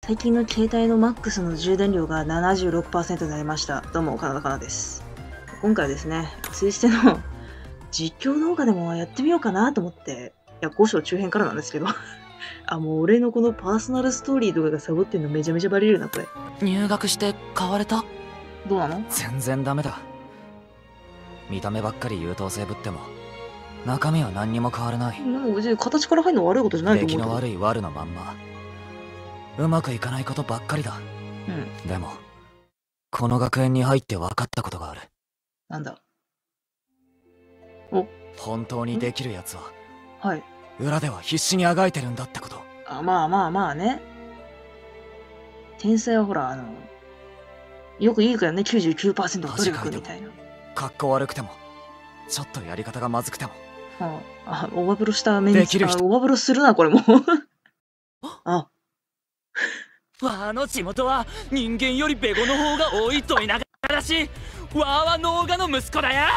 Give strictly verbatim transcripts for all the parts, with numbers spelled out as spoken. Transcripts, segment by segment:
最近の携帯のマックスの充電量が ななじゅうろくパーセント になりました。どうも、カナダカナです。今回はですね、ツイステの実況動画でもやってみようかなと思って、いや、五章中編からなんですけど、あ、もう俺のこのパーソナルストーリーとかがサボってんのめちゃめちゃバレるな、これ。 入学して変われた？ どうなの？ 全然ダメだ。見た目ばっかり優等生ぶっても、中身は何にも変わらない。 なんか別に形から入るの悪いことじゃないと思うけど。 出来の悪い悪のまんま。うまくいかないことばっかりだ。 うん。 でも、この学園に入って分かったことがある。 なんだ？お、 本当にできるやつは、 はい。 裏では必死にあがいてるんだってこと。 あ、まあまあまあね。天才はほら、あの、よく言うからね、きゅうじゅうきゅうパーセント 努力みたいな。 格好悪くても、ちょっとやり方がまずくても。 ああ、おばぶろしたメンツ、 できる人。 おばぶろするな、これも。あ。 わあの地元は人間よりベゴの方が多いといながらだし、わあは農家の息子だよ。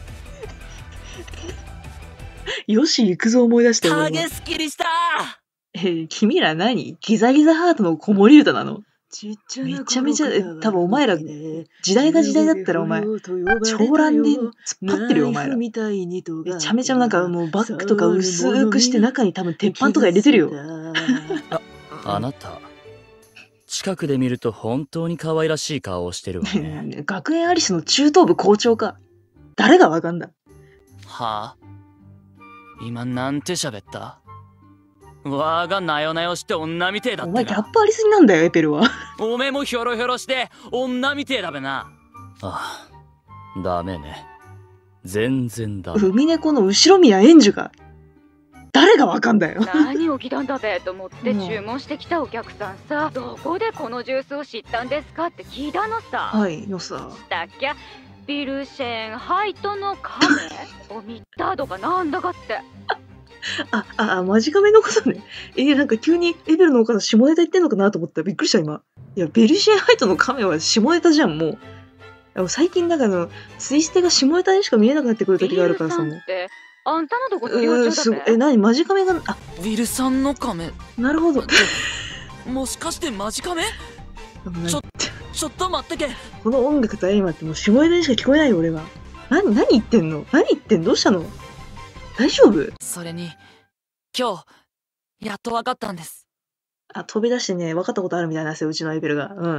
よし行くぞ思い出してる。 影すっきりした。 えー、君ら何？ギザギザハートの子守歌なの？めちゃめちゃ、多分お前ら、時代が時代だったらお前、長乱で突っ張ってるよお前ら。めちゃめちゃなんかもうバッグとか薄くして中に多分鉄板とか入れてるよ。 あ、あなた。近くで見ると本当に可愛らしい顔をしてるわね。 学園アリスの中等部校長か。誰がわかんだ？ はあ？今なんて喋った？わーがなよなよして女みてえだったが。 お前ギャップありすぎなんだよエペルは。 おめえもヒョロヒョロして女みてえだべな。 ああ、ダメね。全然ダメ。 海猫の後ろ宮円珠か。誰がわかんだよ。 何起きたんだべと思って注文してきたお客さんさ、どこでこのジュースを知ったんですかって聞いたのさ。 はいのさ。 だっけビルシェンハイトのカメを見たとかなんだかって。 あ、あ、マジカメのことね。えー、なんか急にエベルのお母さん下ネタ言ってんのかなと思ったらびっくりした今。いや、ベルシェンハイトのカメは下ネタじゃん、もう。最近なんかあの、ツイステが下ネタにしか見えなくなってくる時があるからさ、もう。 あんたのとこ取り落ちだべ。 え、なにマジカメが、あ、 ウィルさんのカメ。 なるほど。 もしかしてマジカメ？ちょ、ちょっと待ってけ。 この音楽と相まってもう下ネタにしか聞こえないよ、俺は。なに、何言ってんの？何言ってんの？どうしたの？大丈夫？ それに、今日、やっと分かったんです。 あ、飛び出してね、分かったことあるみたいなんですよ、うちのエペルが。うん。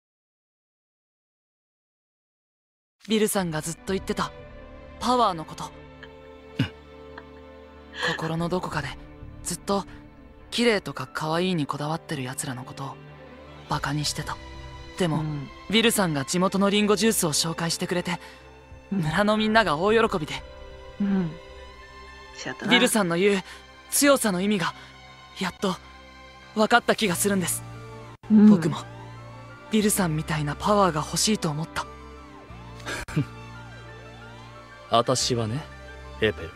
ビルさんがずっと言ってた、パワーのこと。心のどこかで、ずっと、綺麗とか可愛いにこだわってる奴らのことを、バカにしてた。でも、うん、ビルさんが地元のリンゴジュースを紹介してくれて、うん、村のみんなが大喜びで。 うん。 ビルさんの言う強さの意味がやっと分かった気がするんです、うん、僕もビルさんみたいなパワーが欲しいと思った。 私はね、エペル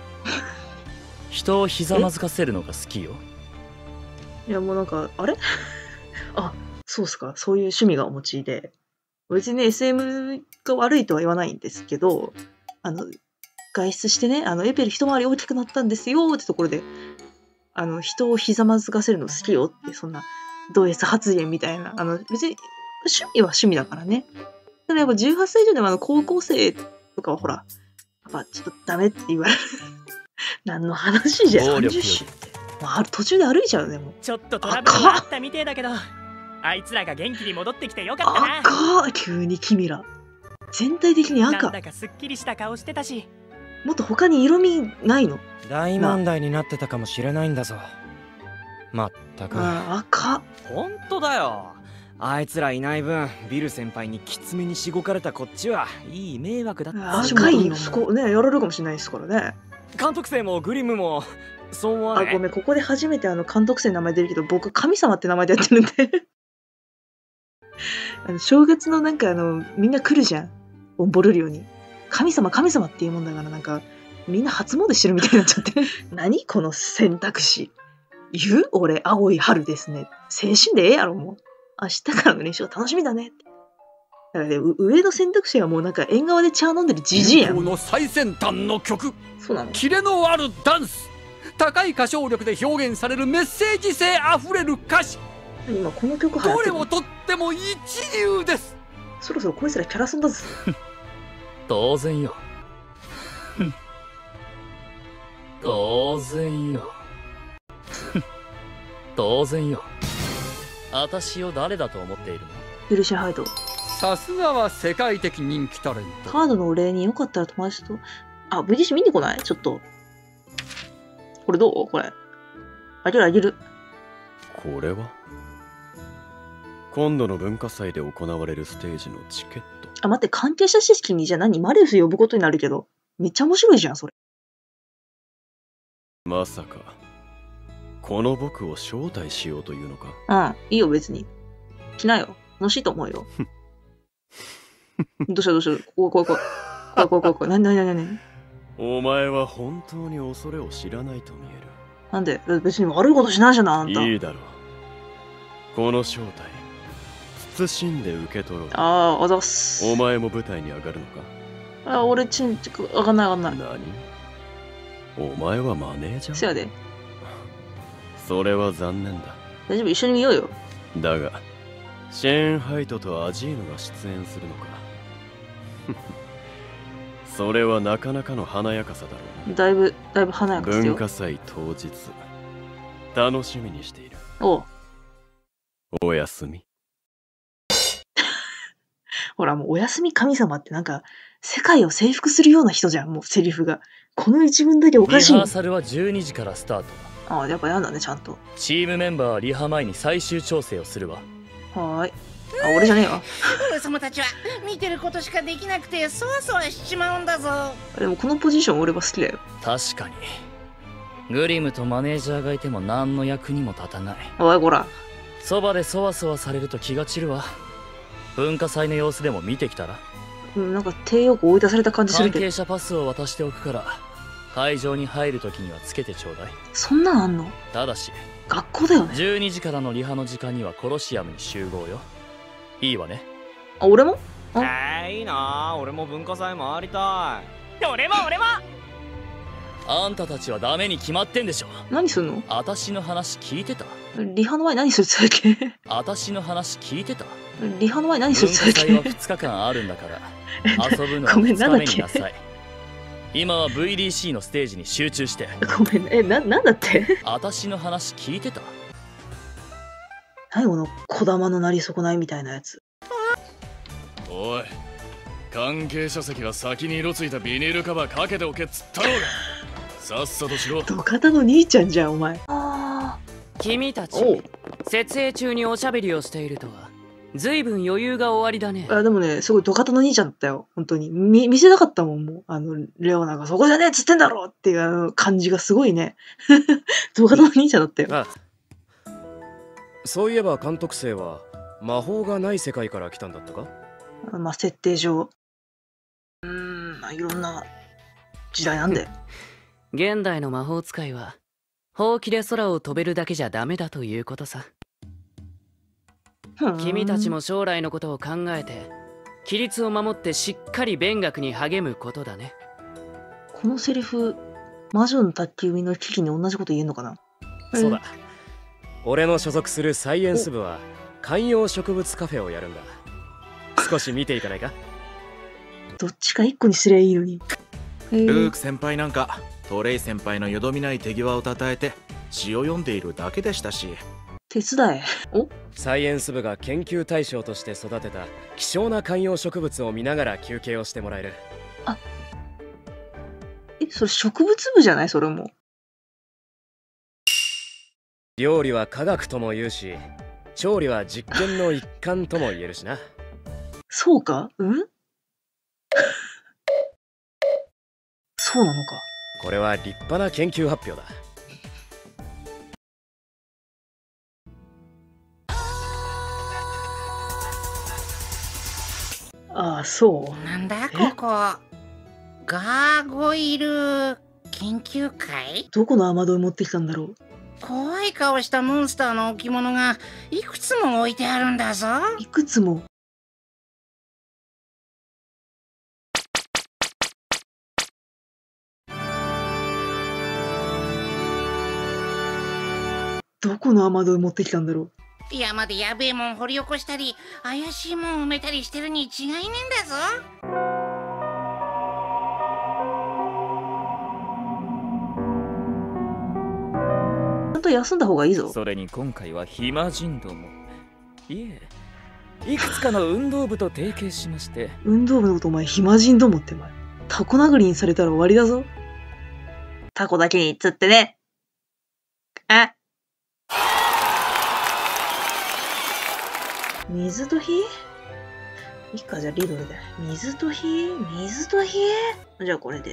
人をひざまずかせるのが好きよ。 いやもうなんかあれあ、そうっすか、そういう趣味がお持ちで、別にね エスエム が悪いとは言わないんですけど、あの外出してね、あのエペル一回り大きくなったんですよってところで、あの人をひざまずかせるの好きよって、そんなド S 発言みたいな、あの別に趣味は趣味だからね。ただやっぱじゅうはっさい以上でもあの高校生とかはほら、やっぱちょっとダメって言われる。何の話じゃん。さんじゅっしゅって。まあ、途中で歩いちゃうね、もう。 ちょっとトラブルがあったみてえだけど、あいつらが元気に戻ってきてよかったな。 赤急に君ら。全体的に赤。 なんだかすっきりした顔してたし。 もっと他に色味ないの？ 大問題になってたかもしれないんだぞ。まったく。 あ、赤。 ほんとだよ。あいつらいない分、ビル先輩にきつめにしごかれたこっちはいい迷惑だった。 赤いよ、そこね、やられるかもしれないですからね。 監督生もグリムも、そう思わない？ あ、ごめん、ここで初めてあの監督生の名前出るけど、僕、神様って名前でやってるんで。あの正月のなんかあの、みんな来るじゃん。オンボルリオに。神様神様っていうもんだから、なんかみんな初詣してるみたいになっちゃって何この選択肢言う？俺青い春ですね。青春でええやろ。もう明日からの練習が楽しみだねって。だからね、上の選択肢はもうなんか縁側で茶飲んでるジジイやん。 の最先端の曲、 そうなの。 キレのあるダンス、高い歌唱力で表現されるメッセージ性あふれる歌詞、 今この曲流行ってる。 どれもとっても一流です。 そろそろこいつらキャラソンだぜ。 当然よ。当然よ。当然よ。私を誰だと思っているの？ フェルシア・ハイド。 さすがは世界的人気タレント。 カードのお礼によかったら友達と。あ、ブリティッシュ見に来ない？ちょっと。これどう？これ。あげるあげる。 これは今度の文化祭で行われるステージのチケット。 あ、待って、関係者式にじゃあ何？マリウス呼ぶことになるけど。めっちゃ面白いじゃん、それ。 まさか、この僕を招待しようというのか？ うん、いいよ、別に。来なよ。楽しいと思うよ。どうしたどうした怖い怖い怖い。怖い怖い怖い怖い。なになになになに？ お前は本当に恐れを知らないと見える。 なんで別に悪いことしないじゃない、あんた。 いいだろう。この招待、慎んで受け取ろう。 ああ、あざっす。 お前も舞台に上がるのか？ あ、俺、ちん、ちく、上がんない上がんない。 何？お前はマネージャー？ せやで。 それは残念だ。 大丈夫、一緒に見ようよ。 だが、シェーン・ハイトとアジーヌが出演するのか。それはなかなかの華やかさだろうな。 だいぶ、だいぶ華やかですよ。 文化祭当日、楽しみにしている。 おう。 おやすみ。 ほら、もうおやすみ神様ってなんか、世界を征服するような人じゃん、もうセリフが。この一文だけおかしい。 リハーサルはじゅうにじからスタート。 ああ、やっぱやんだね、ちゃんと。 チームメンバーはリハ前に最終調整をするわ。 はーい。あ、俺じゃねえわ。 俺様たちは見てることしかできなくてそわそわしちまうんだぞ。 でもこのポジション俺は好きだよ。 確かに。グリムとマネージャーがいても何の役にも立たない。 おいこら。 そばでそわそわされると気が散るわ。文化祭の様子でも見てきたら。 うん、なんか低欲追い出された感じするけど。 関係者パスを渡しておくから会場に入るときにはつけてちょうだい。 そんなんあんの？ ただし学校だよね。 じゅうにじからのリハの時間にはコロシアムに集合よ。いいわね。 あ、俺も？ えー、いいな。俺も文化祭回りたい。俺も俺も。 あんたたちはダメに決まってんでしょ。 何すんの？ 私の話聞いてた？ リハの前何するって言ったっけ？ 私の話聞いてた？ リハの前何するって言ったっけ？ 文化祭はふつかかんあるんだから遊ぶのはふつかめになさい。今は ブイディーシー のステージに集中して。 ごめん、え、な、なんだって？ 私の話聞いてた？ 何この小玉のなり損ないみたいなやつ。 おい、関係者席は先に色ついたビニールカバーかけておけっつったろうが。さっさとしろ。 土方の兄ちゃんじゃんお前。あ君たち設営中におしゃべりをしているとは随分余裕が終わりだね。 あ、でもね、すごい土方の兄ちゃんだったよ、本当に。み見せたかったもん、もう。あの、レオナがそこじゃねえっつってんだろっていうあの感じがすごいね。土方の兄ちゃんだったよ。 ああ、そういえば監督生は魔法がない世界から来たんだったか？ まあ、設定上。うーん、まあ、いろんな時代なんで。 現代の魔法使いは、ほうきで空を飛べるだけじゃダメだということさ。君たちも将来のことを考えて、規律を守ってしっかり勉学に励むことだね。 このセリフ、魔女の宅急便の危機に同じこと言えんのかな？ そうだ。俺の所属するサイエンス部は観葉植物カフェをやるんだ。少し見ていかないか？ どっちか一個にすりゃいいのに。 ルーク先輩なんかトレイ先輩のよどみない手際をたたえて詩を読んでいるだけでしたし。 手伝え。お？ サイエンス部が研究対象として育てた希少な観葉植物を見ながら休憩をしてもらえる。 あ、え、それ植物部じゃない？それも。 料理は科学とも言うし、調理は実験の一環とも言えるしな。 そうか？うん？そうなのか。 これは立派な研究発表だ。 ああ、そう。 なんだここ。ガーゴイル研究会？ どこの雨どい持ってきたんだろう。 怖い顔したモンスターの置物がいくつも置いてあるんだぞ。 いくつも。どこの雨どい持ってきたんだろう。 山でやべえもん掘り起こしたり怪しいもん埋めたりしてるに違いねえんだぞ。 ちゃんと休んだ方がいいぞ。 それに今回は暇人ども、いえいくつかの運動部と提携しまして。 運動部のことお前暇人どもってお前タコ殴りにされたら終わりだぞ。タコだけに釣ってね。あ水と火いいか、じゃあリドルで。水と火水と火じゃあこれで。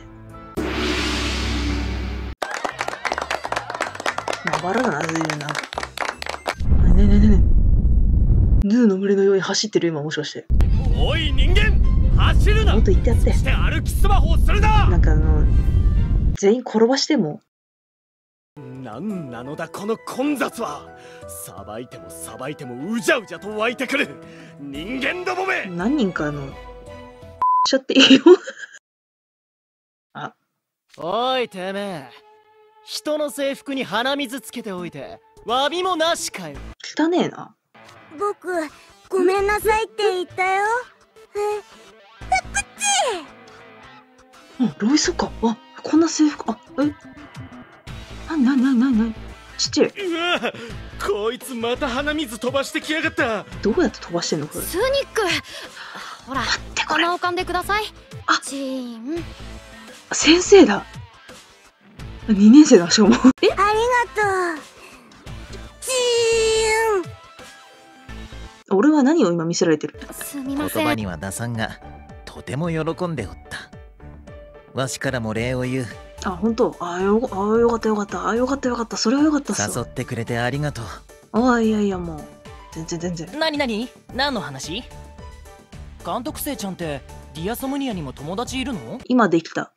まばらだな、ずいぶんな。ねえねえねえねえ。ヌーの群れのように走ってる今もしかして。 おい人間走るな。 もっと言ってやって。 そして歩きスマホをするな。 なんかあの、全員転ばしても。 なんなのだこの混雑は。さばいてもさばいてもうじゃうじゃと湧いてくる人間どもめ。 何人かあのしちゃっていいよ。あ、 おいてめえ、人の制服に鼻水つけておいて詫びもなしかよ。 汚ねえな。 僕ごめんなさいって言ったよ。え、プチ。あ、ロイスか。あ、こんな制服。あ、え。なになになになになに。ちっちゃい。 うわ、こいつまた鼻水飛ばしてきやがった。 どうやって飛ばしてんのこれ。 スニック、ほら鼻をかんでください。 あ、 チーン。 先生だ。にねん生だしかも。え、 ありがとう。チーン。 俺は何を今見せられてる。 すみません。 言葉には出さんがとても喜んでおった。わしからも礼を言う。 あ、本当。あ、よ、あ、よかったよかった。あ、よかったよかった。それはよかったっす。 誘ってくれてありがとう。 あ、いやいやもう全然全然。 なになに、何の話？監督生ちゃんってディアソムニアにも友達いるの？ 今できた。